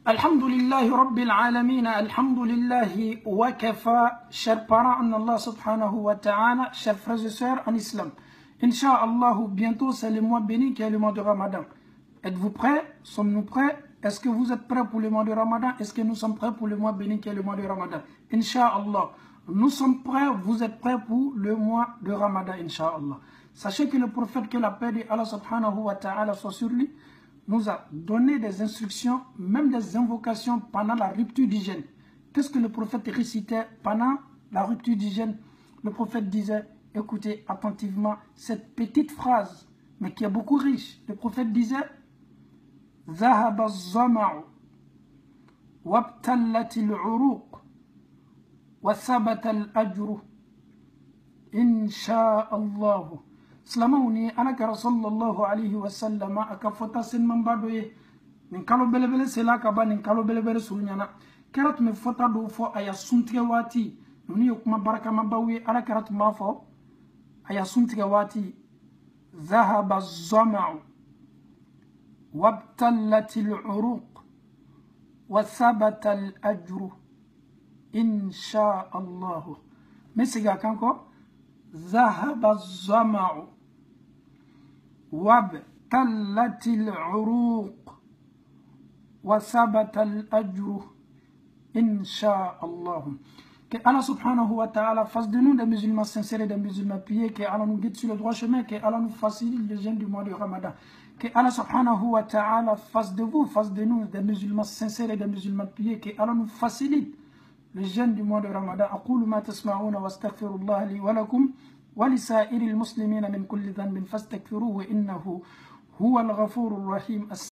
Alhamdulillah Rabbil Alameen, Alhamdulillah wa kafa, chers parents en Allah subhanahu wa ta'ala, chers frères et sœurs en islam. Inch'Allah, bientôt c'est le mois béni qui est le mois de Ramadan. Êtes-vous prêts? Sommes-nous prêts? Est-ce que vous êtes prêts pour le mois de Ramadan? Est-ce que nous sommes prêts pour le mois béni qui est le mois de Ramadan? Inch'Allah, nous sommes prêts, vous êtes prêts pour le mois de Ramadan, Inch'Allah. Sachez que le prophète, que la paix de Allah subhanahu wa ta'ala soit sur lui, nous a donné des instructions, même des invocations pendant la rupture d'hygiène. Qu'est-ce que le prophète récitait pendant la rupture d'hygiène? Le prophète disait, écoutez attentivement cette petite phrase, mais qui est beaucoup riche. Le prophète disait, ذهب الظمأ وابتلت العروق وثبت الأجر إن شاء الله. Slamauni anaka sallallahu alayhi wa sallam akafota sen mambadoye nin kalo belebele sela kaba nin kalo belebele sulnyana karat me fota do fo aya suntige wati nuni yokuma baraka mabawi ala karat ma fo aya suntige wati ذهب الظمأ وابتلت العروق وثبت الأجر إن شاء الله. مسيغا كانكو ذهب الظمأ وابتلت العروق وثبت الأجر إن شاء الله. Que Allah subhanahu wa ta'ala fasse de nous des musulmans sincères et des musulmans pieux, que Allah nous guide sur le droit chemin, que Allah nous facilite le jeûne du mois de Ramadan. Que Allah subhanahu wa ta'ala fasse de vous, fasse de nous des musulmans sincères et des musulmans pieux, que Allah nous facilite le jeûne du mois de Ramadan. أقول ما تسمعون واستغفر الله لي ولكم ولسائر المسلمين من كل ذنب فاستغفروه إنه هو الغفور الرحيم.